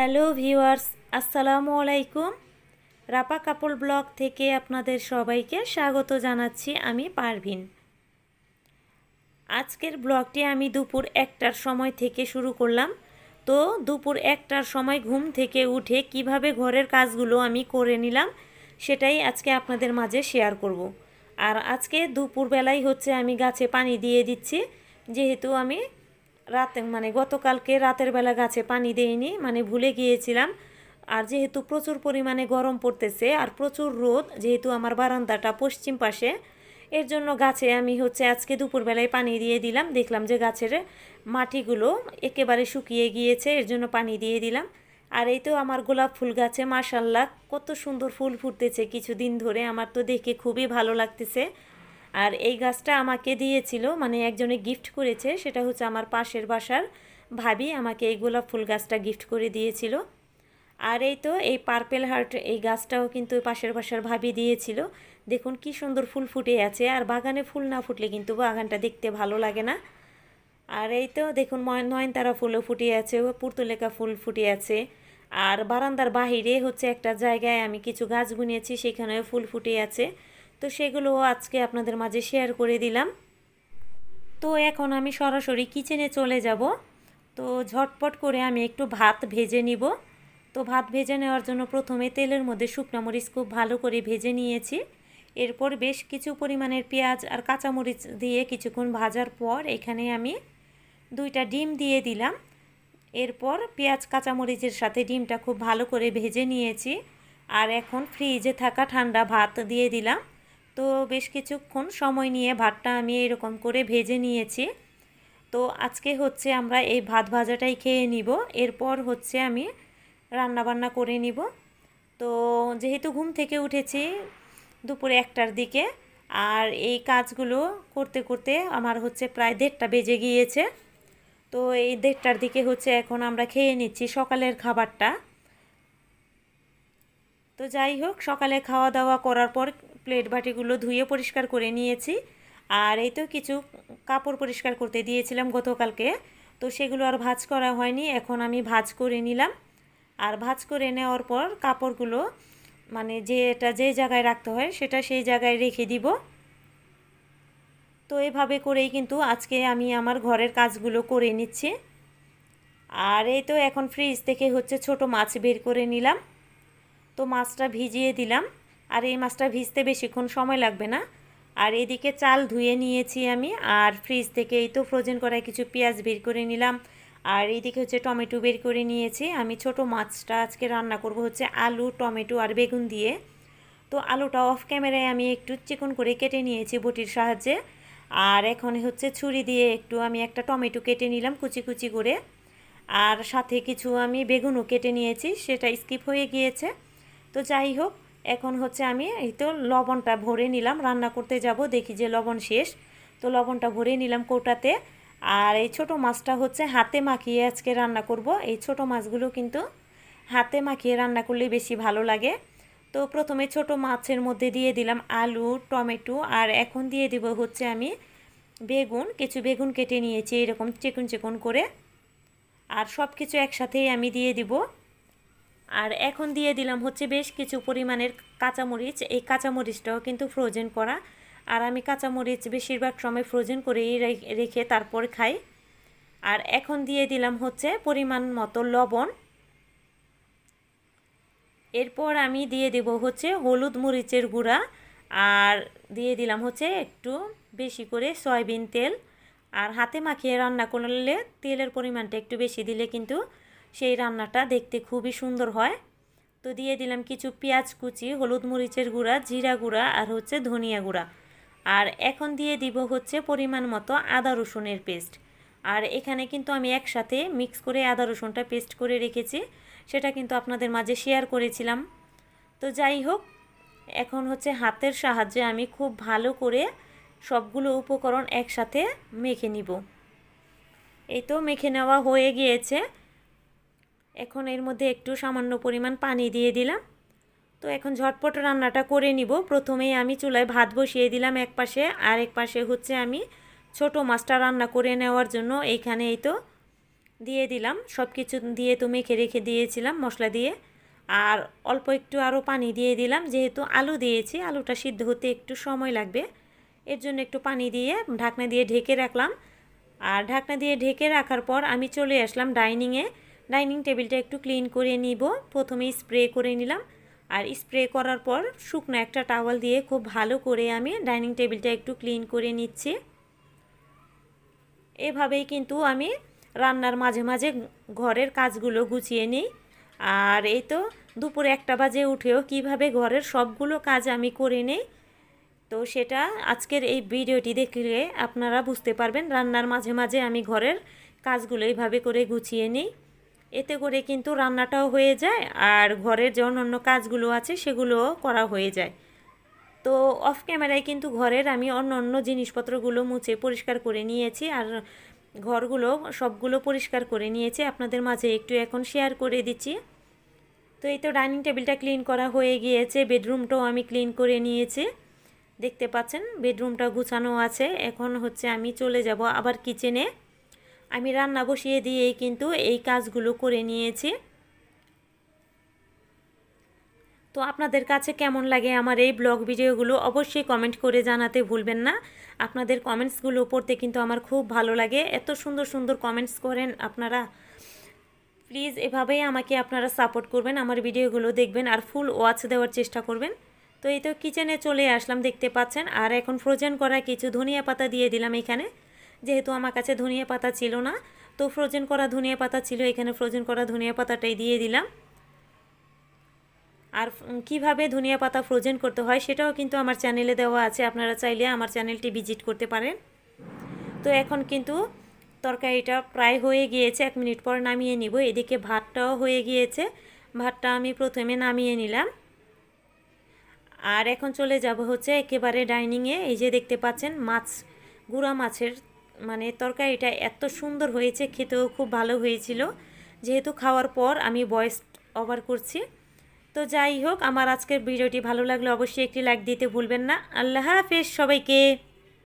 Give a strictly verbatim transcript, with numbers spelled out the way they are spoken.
Hello viewers, আসসালামু আলাইকুম। রাপা কাপল blog থেকে আপনাদের সবাইকে স্বাগত জানাচ্ছি। আমি পারভিন। আজকের ব্লগটি আমি দুপুর একটার সময় থেকে শুরু করলাম। তো দুপুর একটার সময় ঘুম থেকে উঠে কিভাবে ঘরের কাজগুলো আমি করে নিলাম সেটাই আজকে আপনাদের মাঝে শেয়ার করব। আর আজকে দুপুরবেলায় হচ্ছে আমি গাছে পানি দিয়ে দিচ্ছি, যেহেতু আমি রাতে মানে গতকালকে রাতের বেলা গাছে পানি দেইনি, মানে ভুলে গিয়েছিলাম। আর যেহেতু প্রচুর পরিমাণে গরম পড়তেছে আর প্রচুর রোদ, যেহেতু আমার বারান্দাটা পশ্চিম পাশে, এর জন্য গাছে আমি হচ্ছে আজকে দুপুরবেলায় পানি দিয়ে দিলাম। দেখলাম যে গাছের মাটিগুলো একেবারে শুকিয়ে গিয়েছে, এর জন্য পানি দিয়ে দিলাম। আর এই তো আমার গোলাপ ফুল গাছে মাশাআল্লাহ কত সুন্দর ফুল ফুটতেছে কিছুদিন ধরে, আমার তো দেখে খুবই ভালো লাগতেছে। আর এই গাছটা আমাকে দিয়েছিল, মানে একজনে গিফট করেছে, সেটা হচ্ছে আমার পাশের বাসার ভাবি আমাকে এই গোলাপ ফুল গাছটা গিফট করে দিয়েছিল। আর এই তো এই পার্পেল হার্ট এই গাছটাও কিন্তু পাশের বাসার ভাবি দিয়েছিল। দেখুন কি সুন্দর ফুল ফুটে আছে, আর বাগানে ফুল না ফুটলে কিন্তু বাগানটা দেখতে ভালো লাগে না। আর এই তো দেখুন নয়নতারা ফুলও ফুটে আছে, পুর্তলেকা ফুল ফুটে আছে। আর বারান্দার বাহিরে হচ্ছে একটা জায়গায় আমি কিছু গাছ বুনিয়েছি, সেখানেও ফুল ফুটে আছে। তো সেগুলো আজকে আপনাদের মাঝে শেয়ার করে দিলাম। তো এখন আমি সরাসরি কিচেনে চলে যাব। তো ঝটপট করে আমি একটু ভাত ভেজে নিব। তো ভাত ভেজে নেওয়ার জন্য প্রথমে তেলের মধ্যে শুকনো মরিচ খুব ভালো করে ভেজে নিয়েছি। এরপর বেশ কিছু পরিমাণের পেঁয়াজ আর কাঁচামরিচ দিয়ে কিছুক্ষণ ভাজার পর এখানে আমি দুইটা ডিম দিয়ে দিলাম। এরপর পেঁয়াজ কাঁচামরিচের সাথে ডিমটা খুব ভালো করে ভেজে নিয়েছি। আর এখন ফ্রিজে থাকা ঠান্ডা ভাত দিয়ে দিলাম। তো বেশ কিছুক্ষণ সময় নিয়ে ভাতটা আমি এরকম করে ভেজে নিয়েছি। তো আজকে হচ্ছে আমরা এই ভাত ভাজাটাই খেয়ে নিব, এরপর হচ্ছে আমি রান্না বান্না করে নিব। তো যেহেতু ঘুম থেকে উঠেছি দুপুরে একটার দিকে, আর এই কাজগুলো করতে করতে আমার হচ্ছে প্রায় দেড়টা বেজে গিয়েছে। তো এই দেড়টার দিকে হচ্ছে এখন আমরা খেয়ে নিচ্ছি সকালের খাবারটা। তো যাই হোক, সকালে খাওয়া দাওয়া করার পর প্লেট বাটিগুলো ধুয়ে পরিষ্কার করে নিয়েছি। আর এই তো কিছু কাপড় পরিষ্কার করতে দিয়েছিলাম গতকালকে, তো সেগুলো আর ভাঁজ করা হয়নি, এখন আমি ভাঁজ করে নিলাম। আর ভাঁজ করে নেওয়ার পর কাপড়গুলো মানে যেটা যে জায়গায় রাখতে হয় সেটা সেই জায়গায় রেখে দিব। তো এভাবে করেই কিন্তু আজকে আমি আমার ঘরের কাজগুলো করে নিচ্ছি। আর এই তো এখন ফ্রিজ থেকে হচ্ছে ছোট মাছ বের করে নিলাম। তো মাছটা ভিজিয়ে দিলাম, আর এই মাছটা ভিজতে বেশিক্ষণ সময় লাগবে না। আর এদিকে চাল ধুয়ে নিয়েছি আমি, আর ফ্রিজ থেকে এই তো ফ্রোজেন করা কিছু পেঁয়াজ বের করে নিলাম। আর এইদিকে হচ্ছে টমেটো বের করে নিয়েছি। আমি ছোট মাছটা আজকে রান্না করব হচ্ছে আলু, টমেটো আর বেগুন দিয়ে। তো আলুটা অফ ক্যামেরায় আমি একটু চিকন করে কেটে নিয়েছি বটির সাহায্যে। আর এখন হচ্ছে ছুরি দিয়ে একটু আমি একটা টমেটো কেটে নিলাম কুচি কুচি করে। আর সাথে কিছু আমি বেগুনও কেটে নিয়েছি, সেটা স্কিপ হয়ে গিয়েছে। তো যাই হোক, এখন হচ্ছে আমি এই তো লবণটা ভরে নিলাম, রান্না করতে যাব দেখি যে লবণ শেষ। তো লবণটা ভরে নিলাম কৌটাতে। আর এই ছোট মাছটা হচ্ছে হাতে মাখিয়ে আজকে রান্না করব। এই ছোট মাছগুলো কিন্তু হাতে মাখিয়ে রান্না করলে বেশি ভালো লাগে। তো প্রথমে ছোট মাছের মধ্যে দিয়ে দিলাম আলু, টমেটো, আর এখন দিয়ে দিব হচ্ছে আমি বেগুন। কিছু বেগুন কেটে নিয়েছি এরকম চিকন চিকন করে, আর সব কিছু একসাথেই আমি দিয়ে দিব। আর এখন দিয়ে দিলাম হচ্ছে বেশ কিছু পরিমাণের কাঁচামরিচ। এই কাঁচামরিচটাও কিন্তু ফ্রোজেন করা, আর আমি কাঁচামরিচ বেশিরভাগ সময় ফ্রোজেন করেই রেখে তারপর খাই। আর এখন দিয়ে দিলাম হচ্ছে পরিমাণ মতো লবণ। এরপর আমি দিয়ে দেব হচ্ছে হলুদ মরিচের গুঁড়া, আর দিয়ে দিলাম হচ্ছে একটু বেশি করে সয়াবিন তেল। আর হাতে মাখিয়ে রান্না করলে তেলের পরিমাণটা একটু বেশি দিলে কিন্তু সেই রান্নাটা দেখতে খুবই সুন্দর হয়। তো দিয়ে দিলাম কিছু পেঁয়াজ কুচি, হলুদ মরিচের গুঁড়া, জিরা গুঁড়া আর হচ্ছে ধনিয়া গুঁড়া। আর এখন দিয়ে দিব হচ্ছে পরিমাণ মতো আদা রসুনের পেস্ট। আর এখানে কিন্তু আমি একসাথে মিক্স করে আদা রসুনটা পেস্ট করে রেখেছি, সেটা কিন্তু আপনাদের মাঝে শেয়ার করেছিলাম। তো যাই হোক, এখন হচ্ছে হাতের সাহায্যে আমি খুব ভালো করে সবগুলো উপকরণ একসাথে মেখে নিব। এই তো মেখে নেওয়া হয়ে গিয়েছে। এখন এর মধ্যে একটু সামান্য পরিমাণ পানি দিয়ে দিলাম। তো এখন ঝটপট রান্নাটা করে নিব। প্রথমেই আমি চুলায় ভাত বসিয়ে দিলাম এক পাশে, আর এক পাশে হচ্ছে আমি ছোট মাছটা রান্না করে নেওয়ার জন্য এইখানে এই তো দিয়ে দিলাম, সব কিছু দিয়ে তো মেখে রেখে দিয়েছিলাম মশলা দিয়ে। আর অল্প একটু আরও পানি দিয়ে দিলাম, যেহেতু আলু দিয়েছি আলুটা সিদ্ধ হতে একটু সময় লাগবে, এর জন্য একটু পানি দিয়ে ঢাকনা দিয়ে ঢেকে রাখলাম। আর ঢাকনা দিয়ে ঢেকে রাখার পর আমি চলে আসলাম ডাইনিংয়ে। ডাইনিং টেবিলটা একটু ক্লিন করে নিব। প্রথমে স্প্রে করে নিলাম, আর স্প্রে করার পর শুকনো একটা টাওয়াল দিয়ে খুব ভালো করে আমি ডাইনিং টেবিলটা একটু ক্লিন করে নিচ্ছি। এভাবেই কিন্তু আমি রান্নার মাঝে মাঝে ঘরের কাজগুলো গুছিয়ে নিই। আর এই তো দুপুরে একটা বাজে উঠেও কিভাবে ঘরের সবগুলো কাজ আমি করে নেই, তো সেটা আজকের এই ভিডিওটি দেখলে আপনারা বুঝতে পারবেন। রান্নার মাঝে মাঝে আমি ঘরের কাজগুলো এইভাবে করে গুছিয়ে নিই, এতে করে কিন্তু রান্নাটাও হয়ে যায় আর ঘরের যে অন্য কাজগুলো আছে সেগুলোও করা হয়ে যায়। তো অফ ক্যামেরায় কিন্তু ঘরের আমি অন্য অন্য জিনিসপত্রগুলো মুছে পরিষ্কার করে নিয়েছি, আর ঘরগুলো সবগুলো পরিষ্কার করে নিয়েছি, আপনাদের মাঝে একটু এখন শেয়ার করে দিচ্ছি। তো এই তো ডাইনিং টেবিলটা ক্লিন করা হয়ে গিয়েছে, বেডরুমটাও আমি ক্লিন করে নিয়েছি, দেখতে পাচ্ছেন বেডরুমটা গুছানো আছে। এখন হচ্ছে আমি চলে যাব আবার কিচেনে। আমি রান্না বসিয়ে দিয়েই কিন্তু এই কাজগুলো করে নিয়েছি। তো আপনাদের কাছে কেমন লাগে আমার এই ব্লগ ভিডিওগুলো অবশ্যই কমেন্ট করে জানাতে ভুলবেন না। আপনাদের কমেন্টসগুলো পড়তে কিন্তু আমার খুব ভালো লাগে, এত সুন্দর সুন্দর কমেন্টস করেন আপনারা। প্লিজ এভাবেই আমাকে আপনারা সাপোর্ট করবেন, আমার ভিডিওগুলো দেখবেন আর ফুল ওয়াচ দেওয়ার চেষ্টা করবেন। তো এই তো কিচেনে চলে আসলাম, দেখতে পাচ্ছেন। আর এখন ফ্রোজেন করা কিছু ধনিয়া পাতা দিয়ে দিলাম এখানে, যেহেতু আমার কাছে ধনিয়া পাতা ছিল না, তো ফ্রোজেন করা ধনিয়া পাতা ছিল, এখানে ফ্রোজেন করা ধনিয়া পাতাটাই দিয়ে দিলাম। আর কিভাবে ধনিয়া পাতা ফ্রোজেন করতে হয় সেটাও কিন্তু আমার চ্যানেলে দেওয়া আছে, আপনারা চাইলে আমার চ্যানেলটি ভিজিট করতে পারেন। তো এখন কিন্তু তরকারিটা প্রায় হয়ে গিয়েছে, এক মিনিট পর নামিয়ে নিব। এদিকে ভাতটাও হয়ে গিয়েছে, ভাতটা আমি প্রথমে নামিয়ে নিলাম। আর এখন চলে যাব হচ্ছে একেবারে ডাইনিংয়ে। এই যে দেখতে পাচ্ছেন মাছ, গুঁড়া মাছের মানে তরকারিটা এত সুন্দর হয়েছে, খেতেও খুব ভালো হয়েছিল। যেহেতু খাওয়ার পর আমি ভয়েস ওভার করছি। তো যাই হোক, আমার আজকের ভিডিওটি ভালো লাগলে অবশ্যই একটি লাইক দিতে ভুলবেন না। আল্লাহ হাফেজ সবাইকে।